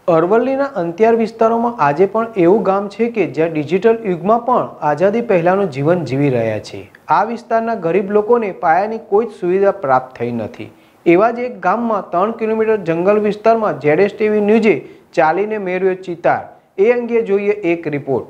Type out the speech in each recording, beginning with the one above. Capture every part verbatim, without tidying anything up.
અરવલ્લીના અંતિયાર વિસ્તારોમાં આજે પણ એવું ગામ છે કે જ્યાં ડિજિટલ યુગમાં પણ આઝાદી પહેલાંનું જીવન જીવી રહ્યા છે। આ વિસ્તારના ગરીબ લોકોને પાયાની કોઈ જ સુવિધા પ્રાપ્ત થઈ નથી। એવા જ એક ગામમાં ત્રણ કિલોમીટર જંગલ વિસ્તારમાં જેડેસટીવી ન્યૂઝે ચાલીને મેળવ્યો ચિતાર। એ અંગે જોઈએ એક રિપોર્ટ।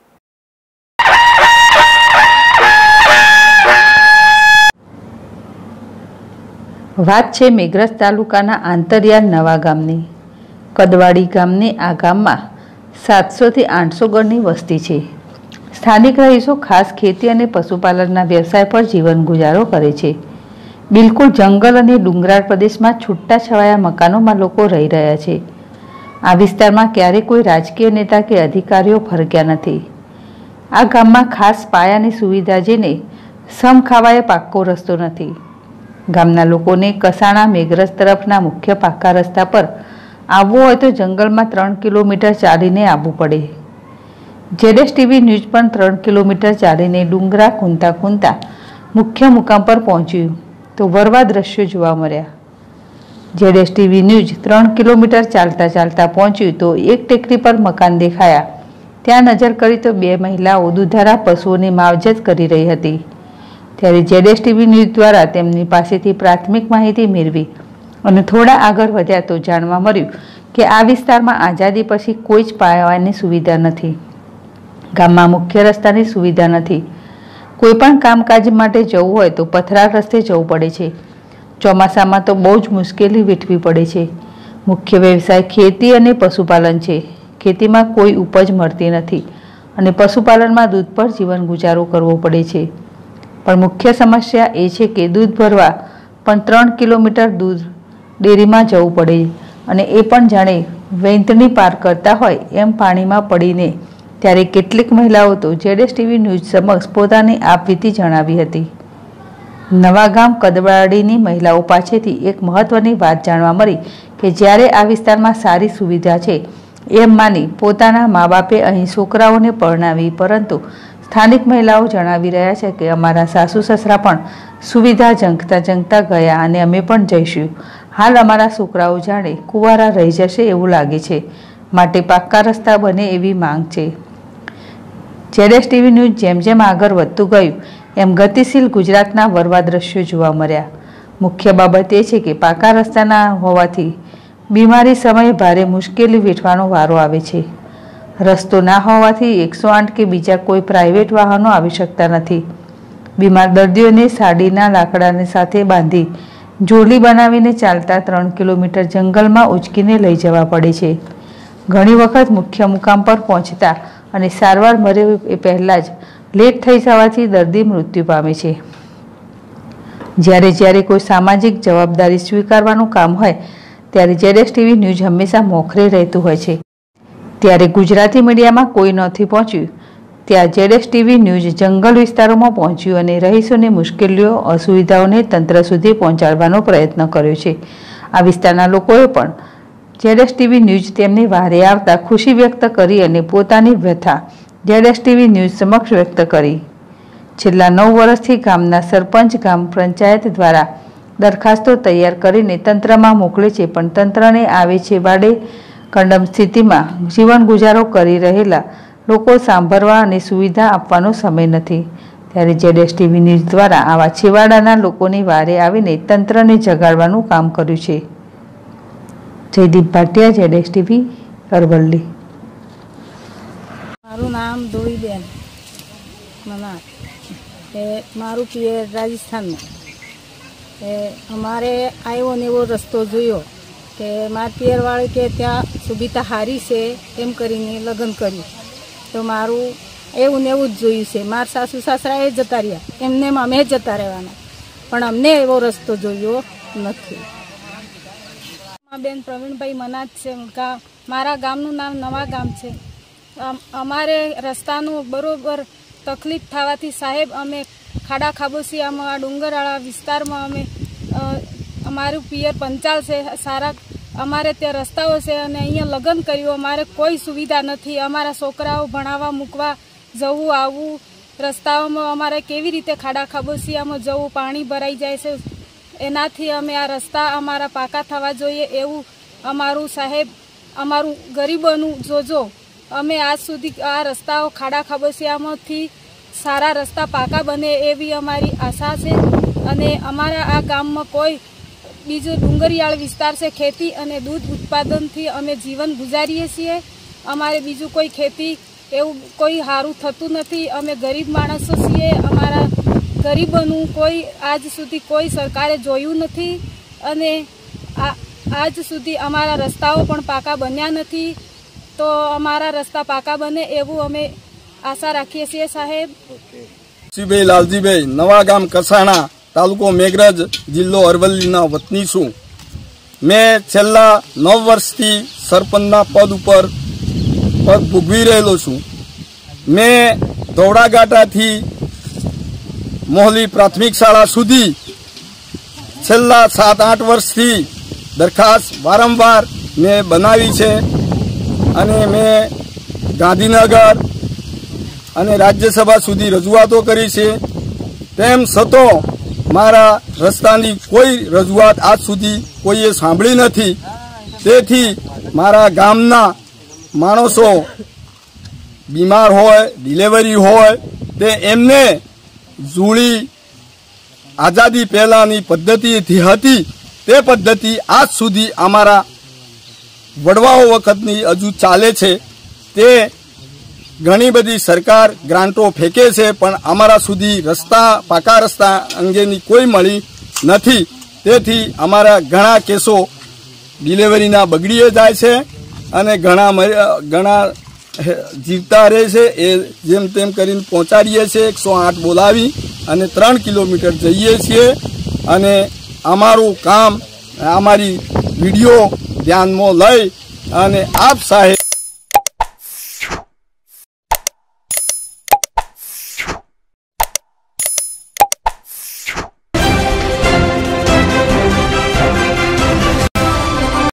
વાત છે મેઘરજ તાલુકાના આંતરિયાળ નવા ગામની। કદવાડી ગામની આ ગામમાં સાતસો થી આઠસો ગણની વસ્તી છે। સ્થાનિક રહીશો ખાસ ખેતી અને પશુપાલનના વ્યવસાય પર જીવન ગુજારો કરે છે। બિલકુલ જંગલ અને ડુંગરાળ પ્રદેશમાં છૂટા છવાયા મકાનોમાં લોકો રહી રહ્યા છે। આ વિસ્તારમાં ક્યારેય કોઈ રાજકીય નેતા કે અધિકારીઓ ફરક્યા નથી। આ ગામમાં ખાસ પાયાની સુવિધા જેને સમ ખાવાય પાક્કો રસ્તો નથી। ગામના લોકોને કસાણા મેઘરજ તરફના મુખ્ય પાકા રસ્તા પર આવવું હોય તો જંગલમાં ત્રણ કિલોમીટર ચાલીને આવવું પડે। જેડેસટીવી ન્યૂઝ પણ ત્રણ કિલોમીટર ચાલીને ડુંગરા કૂંતા કૂંતા મુખ્ય મુકામ પર પહોંચ્યું તો વરવા દ્રશ્યો જોવા મળ્યા। જેડેસટીવી ન્યૂઝ ત્રણ કિલોમીટર ચાલતા ચાલતા પહોંચ્યું તો એક ટેકરી પર મકાન દેખાયા। ત્યાં નજર કરી તો બે મહિલાઓ દુધારા પશુઓની માવજત કરી રહી હતી। ત્યારે જેડેસટીવી ન્યૂઝ દ્વારા તેમની પાસેથી પ્રાથમિક માહિતી મેળવી અને થોડા આગળ વધ્યા તો જાણવા મળ્યું કે આ વિસ્તારમાં આઝાદી પછી કોઈ જ પાયાની સુવિધા નથી। ગામમાં મુખ્ય રસ્તાની સુવિધા નથી। કોઈ પણ કામકાજ માટે જવું હોય તો પથરાળ રસ્તે જવું પડે છે। ચોમાસામાં તો બહુ જ મુશ્કેલી વેઠવી પડે છે। મુખ્ય વ્યવસાય ખેતી અને પશુપાલન છે। ખેતીમાં કોઈ ઉપજ મળતી નથી અને પશુપાલનમાં દૂધ પર જીવન ગુજારો કરવો પડે છે। પણ મુખ્ય સમસ્યા એ છે કે દૂધ ભરવા પણ ત્રણ કિલોમીટર દૂધ ડેરીમાં જવું પડે અને એ પણ જાણે વેંતણી પાર કરતા હોય એમ પાણીમાં પડીને। ત્યારે કેટલીક મહિલાઓ તો જેડેસટીવી ન્યૂઝ સમક્ષ પોતાની આપવીતી જણાવી હતી। નવા ગામ કદવાડીની મહિલાઓ પાસેથી એક મહત્વની વાત જાણવા મળી કે જ્યારે આ વિસ્તારમાં સારી સુવિધા છે એમ માની પોતાના મા બાપે અહીં છોકરાઓને પરણાવી, પરંતુ સ્થાનિક મહિલાઓ જણાવી રહ્યા છે કે અમારા સાસુ સસરા પણ સુવિધા ઝંખતા ઝંખતા ગયા અને અમે પણ જઈશું। હાલ અમારા છોકરાઓ જાણે કુંવારા રહી જશે એવું લાગે છે, માટે પાક્કા રસ્તા બને એવી માંગ છે। જેડેસટીવી ન્યૂઝ જેમ જેમ આગળ વધતું ગયું એમ ગતિશીલ ગુજરાતના વરવા દ્રશ્યો જોવા મળ્યા। મુખ્ય બાબત એ છે કે પાકા રસ્તાના હોવાથી બીમારી સમયે ભારે મુશ્કેલી વેઠવાનો વારો આવે છે। રસ્તો ના હોવાથી એકસો આઠ કે બીજા કોઈ પ્રાઇવેટ વાહનો આવી શકતા નથી। બીમાર દર્દીઓને સાડીના લાકડાને સાથે બાંધી જોલી બનાવીને ચાલતા ત્રણ કિલોમીટર જંગલમાં ઉચકીને લઈ જવા પડે છે। ઘણી વખત મુખ્ય મુકામ પર પહોંચતા અને સારવાર મળે એ પહેલાં જ લેટ થઈ જવાથી દર્દી મૃત્યુ પામે છે। જ્યારે જ્યારે કોઈ સામાજિક જવાબદારી સ્વીકારવાનું કામ હોય ત્યારે જેડેસટીવી ન્યૂઝ હંમેશા મોખરે રહેતું હોય છે। ત્યારે ગુજરાતી મીડિયામાં કોઈ નથી પહોંચ્યું ત્યાં જેડેસટીવી ન્યૂઝ જંગલ વિસ્તારોમાં પહોંચ્યું અને રહીશોની મુશ્કેલીઓ અસુવિધાઓને તંત્ર સુધી પહોંચાડવાનો પ્રયત્ન કર્યો છે। આ વિસ્તારના લોકોએ પણ જેડેસટીવી ન્યૂઝ તેમની વારે આવતા ખુશી વ્યક્ત કરી અને પોતાની વ્યથા જેડેસટીવી ન્યૂઝ સમક્ષ વ્યક્ત કરી। છેલ્લા નવ વર્ષથી ગામના સરપંચ ગ્રામ પંચાયત દ્વારા દરખાસ્તો તૈયાર કરીને તંત્રમાં મોકલે છે, પણ તંત્રને આવે છે વાડે કડમ સ્થિતિમાં જીવન ગુજારો કરી રહેલા લોકો સાંભળવા અને સુવિધા આપવાનો સમય નથી। ત્યારે જેડેસટીવી ન્યૂઝ દ્વારા આવા છેવાડાના લોકોની વારે આવીને તંત્રને જગાડવાનું કામ કર્યું છે। જયદીપ ભાટિયા, જેડેસટીવી, અરવલ્લી। મારું નામ ધોળીબેન મનાર, એ મારું પિયર રાજસ્થાનમાં। એ અમારે આવ્યો ને એવો રસ્તો જોયો કે મારા પિયરવાળી કે ત્યાં સુવિધા સારી છે એમ કરીને લગ્ન કર્યું, તો મારું એવું ને એવું જ જોયું છે। મારા સાસુ સાસરા એ જતા રહ્યા, એમને અમે જતા રહેવાના, પણ અમને એવો રસ્તો જોયો નથી। બેન પ્રવીણભાઈ મનાજ છે। મારા ગામનું નામ નવા ગામ છે। અમારે રસ્તાનું બરોબર તકલીફ થવાથી સાહેબ અમે ખાડા ખાબોશિયામાં આ ડુંગરવાળા વિસ્તારમાં અમે અમારું પિયર પંચાલ છે સારા, અમારે ત્યાં રસ્તાઓ છે અને અહીંયા લગ્ન કર્યું, અમારે કોઈ સુવિધા નથી। અમારા છોકરાઓ ભણાવવા મૂકવા જવું આવવું રસ્તાઓમાં અમારે કેવી રીતે ખાડા ખાબોશિયામાં જવું, પાણી ભરાઈ જાય છે। એનાથી અમે આ રસ્તા અમારા પાકા થવા જોઈએ એવું અમારું સાહેબ અમારું ગરીબોનું જોજો. અમે આજ સુધી આ રસ્તાઓ ખાડા ખાબોચિયામાંથી સારા રસ્તા પાકા બને એવી અમારી આશા છે. અને અમારા આ ગામમાં કોઈ બીજો ડુંગરિયાળ વિસ્તાર છે, ખેતી અને દૂધ ઉત્પાદનથી અમે જીવન ગુજારીએ છીએ. અમારે બીજું કોઈ ખેતી એવું કોઈ સારું થતું નથી. અમે ગરીબ માણસો છીએ. અમારા ગરીબોનું કોઈ આજ સુધી કોઈ સરકારે જોયું નથી અને આજ સુધી અમારા રસ્તાઓ પણ પાકા બન્યા નથી. તો અમારા રસ્તા પાકા બને એવું અમે આશા રાખીએ છીએ સાહેબ. શિવભાઈ લાલજીભાઈ, નવા ગામ કસાણા, તાલુકો મેઘરજ, જિલ્લો અરવલ્લીના વતની છું. મેં છેલ્લા નવ વર્ષથી સરપંચના પદ ઉપર પદ ભોગવી રહેલો છું. મેં ધોળાગાટાથી મોહલી પ્રાથમિક શાળા સુધી છેલ્લા સાત આઠ વર્ષથી દરખાસ્ત વારંવાર મેં બનાવી છે અને મેં ગાંધીનગર અને રાજ્યસભા સુધી રજૂઆતો કરી છે. તેમ છતાં મારા રસ્તાની કોઈ રજૂઆત આજ સુધી કોઈએ સાંભળી નથી. તેથી મારા ગામના માણસો બીમાર હોય, ડિલિવરી હોય, તે એમને જૂળી આઝાદી પહેલાંની પદ્ધતિથી હતી તે પદ્ધતિ આજ સુધી અમારા વડવાઓ વખતની હજુ ચાલે છે. તે ઘણી બધી સરકાર ગ્રાન્ટો ફેંકે છે પણ અમારા સુધી રસ્તા પાકા રસ્તા અંગેની કોઈ મળી નથી. તેથી અમારા ઘણા કેસો ડિલિવરીના બગડીએ જાય છે અને ઘણા ઘણા જીવતા રહે છે. એ જેમ તેમ કરીને પહોંચાડીએ છીએ, એકસો આઠ બોલાવી અને ત્રણ કિલોમીટર જઈએ છીએ. અને અમારું કામ, અમારી વિડીયો ધ્યાનમાં લઈ અને આપ સાહેબ